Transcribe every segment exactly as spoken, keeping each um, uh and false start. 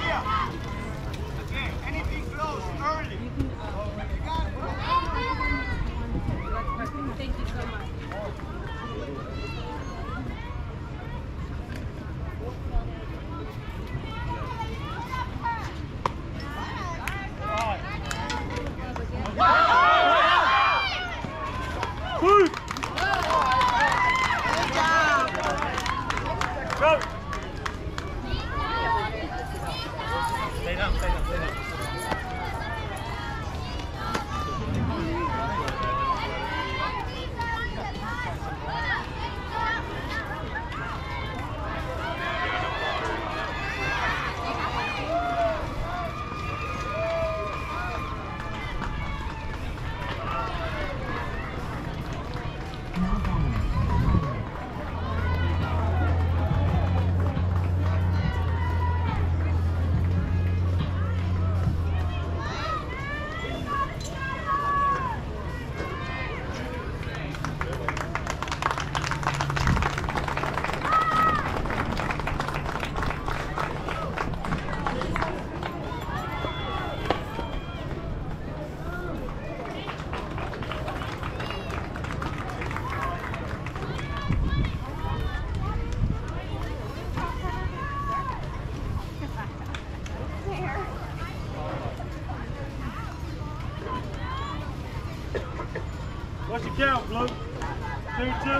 What's your count, Blue? Two, two?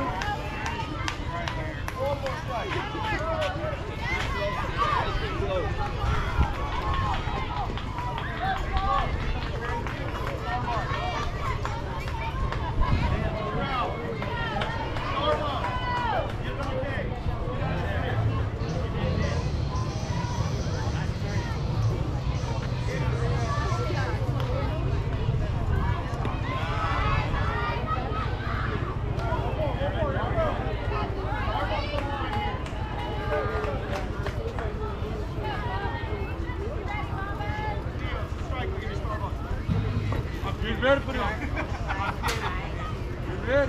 One more You ready for this? You ready?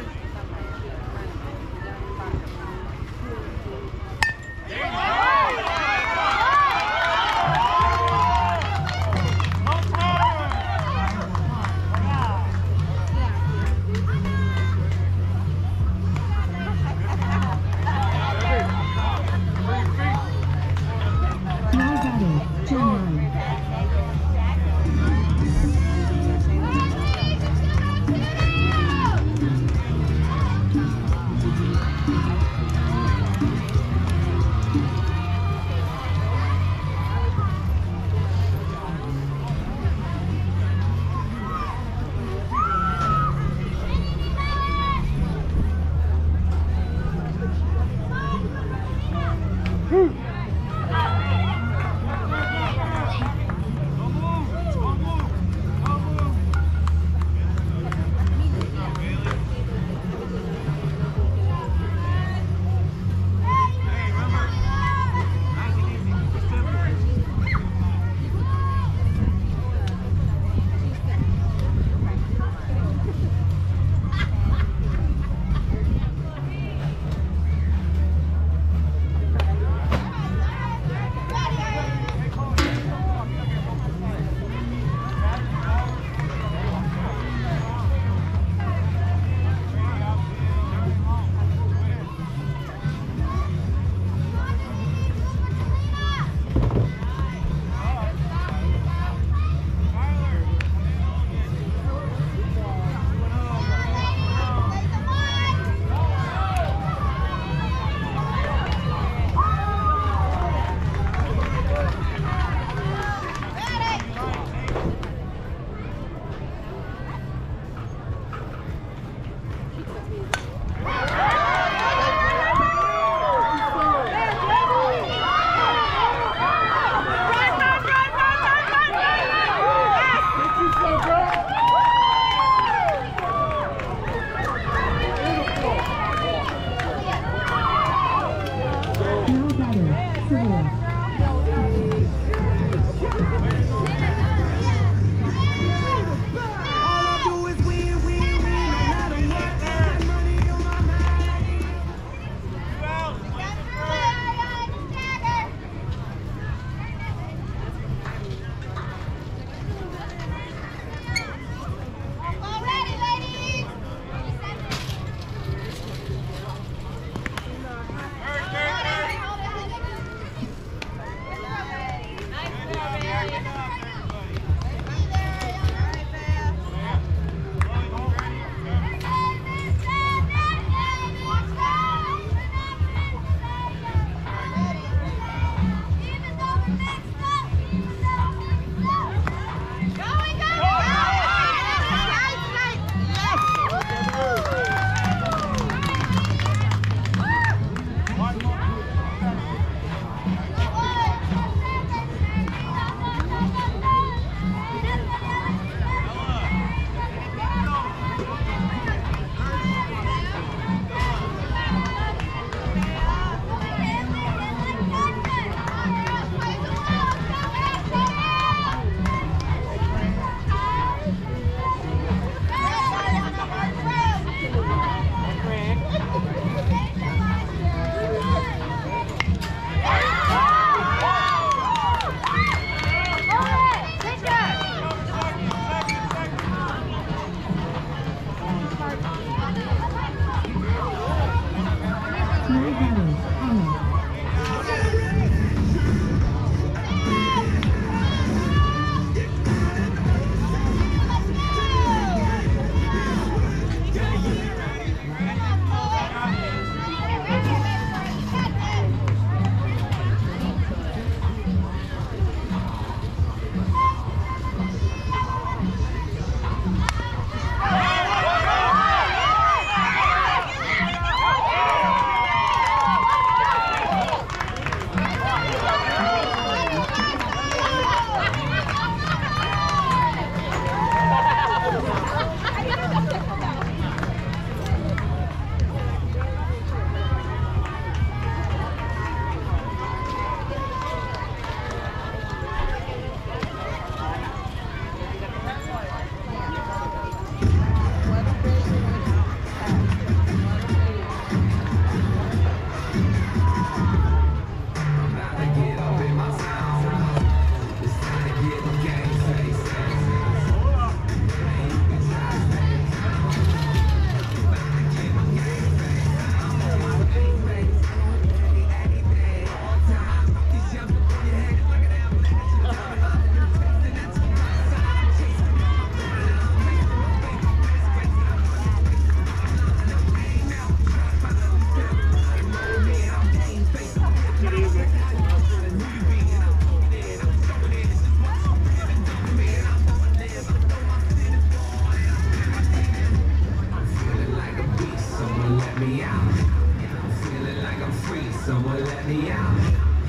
Someone let me out.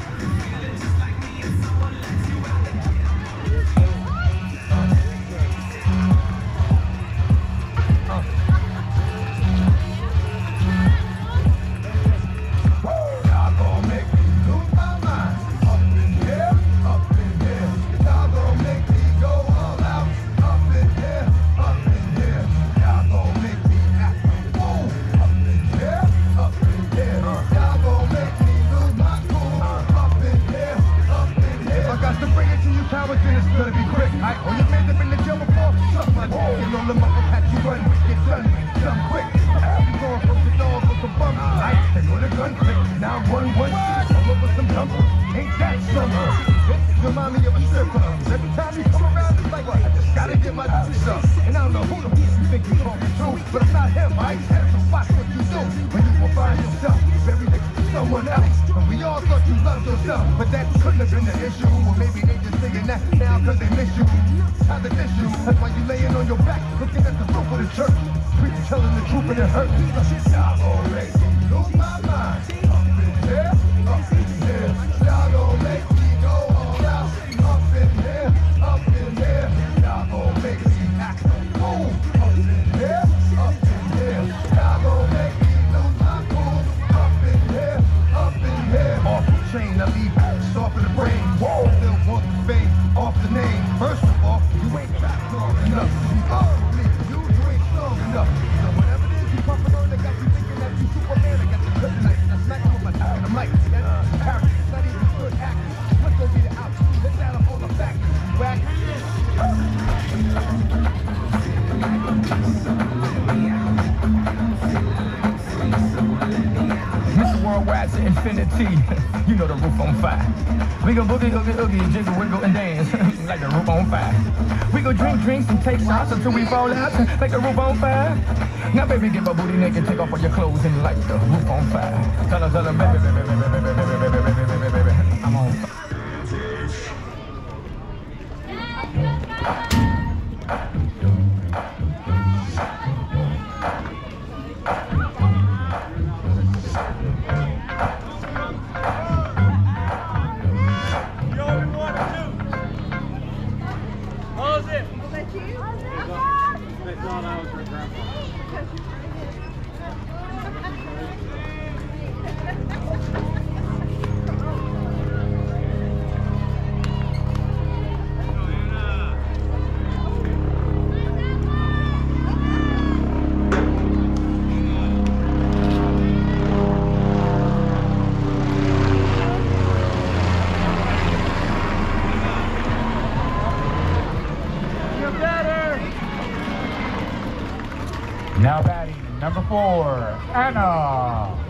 But that couldn't have been the issue. Or maybe they just saying that now cause they miss you. How they miss you. That's why you laying on your back, looking at the roof of the church. Preacher telling the truth and it hurts. Y'all gon' make me lose my mind. Up in here, up in here. Y'all gon' make me go all out. Up in here, up in here. Y'all gon' make me act a fool. Up in here, up in here. Y'all gon' make me lose my cool. Up in here, up in here. Off the chain, I leave off of the brain. Whoa. Still want the fame off the name. First of all, you ain't rap long enough to be up with me. You, you ain't strong enough. So whatever it is you pumping on, they got you thinking that you Superman. I got the kryptonite. I smack you with my top of the mic. That's character. It's not even good acting. What's gonna be the outcome? Let's add up all the factors. Whack. Mister Worldwide to infinity. You know the roof on fire. We go boogie, oogie, oogie, jiggle, wiggle, and dance like the roof on fire. We go drink drinks and take shots until we fall out like the roof on fire. Now, baby, get my booty naked, take off all your clothes and light the roof on fire. Tell her, tell her, baby, baby, baby, baby, baby, baby, baby, baby, baby, baby, I'm on fire. Now batting, number four, Anna.